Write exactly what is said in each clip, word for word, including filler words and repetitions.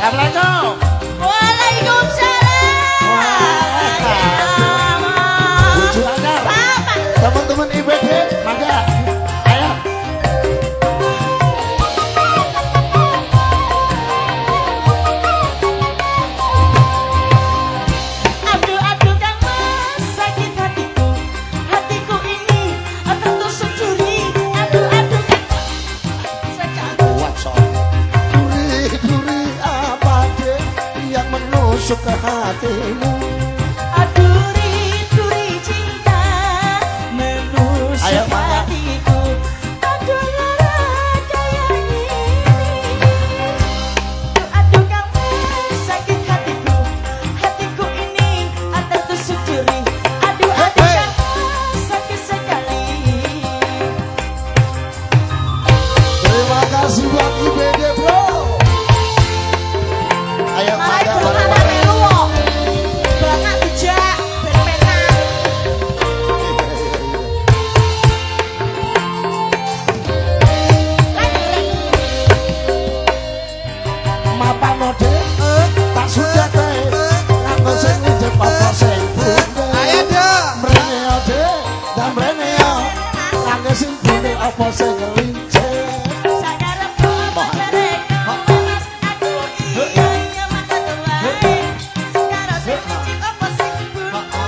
Assalamualaikum. Waalaikumsalam. Buju anyar. Teman-teman I B D, mangga. Ayo. Aduh aduh Kang Mas, sakit hatiku. Hatiku ini tentu securi. Aduh aduh Kang Mas, sakit. Kuat soal. Duri-duri apa deh yang menusuk ke hatimu? Duri duri cinta menusuk Ayo, Mangga. hatiku. Aduh lara kayak gini. Aduh Kang Mas, sakit hatiku. Hatiku ini tentu securi. Aduh aduh Kang Mas, sakit sekali. Terima kasih buat I B D bro. Ayo mangga bareng-bareng. Bangak bijak berpenak. Mapan mode tak sudah teh nganggo sing ngijep apa sing bunde. Ayo dong. Mrene yo deh, dan mrene yo nganggo sing bunde apa sing ngelinceh. Sagarepku apa jarek Mas aku iya iya mata tuwae. Karo sing ngicip apa sing bunde.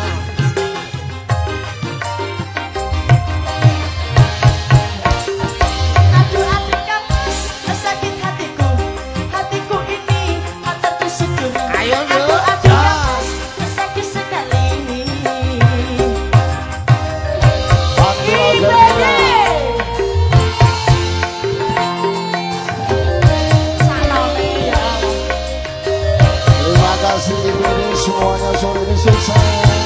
Aduh aduh Kang Mas, sakit hatiku. Hatiku ini tentu securi. Ayo, Aduh yuk. aduh Kang Mas, sakit sekali. Waktu I B D. Salome ya. Terima kasih I B D semuanya sore ini sukses.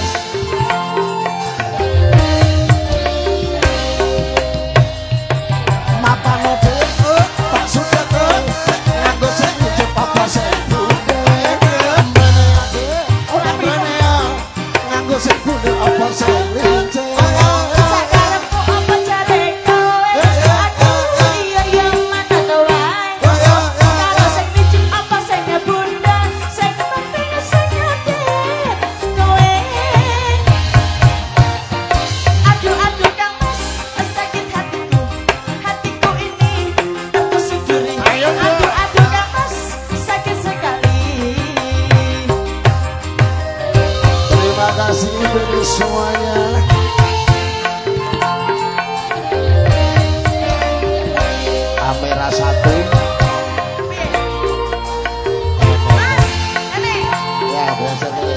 Mapan mode tak sudah teh nganggo sing ngijep apa sing bunde. Mrene yo deh, dan mrene yo nganggo sing bunde apa sing ngelinceh. Sagarepku apa jarek kowe. Aku iya iya mata tuwae. Karo sing licik apa sing bunda. Sing penting sing nyadek kowe. Aduh aduh Kang Mas, sakit hatiku. Hatiku ini tentu securi. Ayo, Mbak. Aduh aduh Kang Mas, sakit sekali. Terima kasih I B D semuanya. Kamera satu. Mas, ini Ya biasa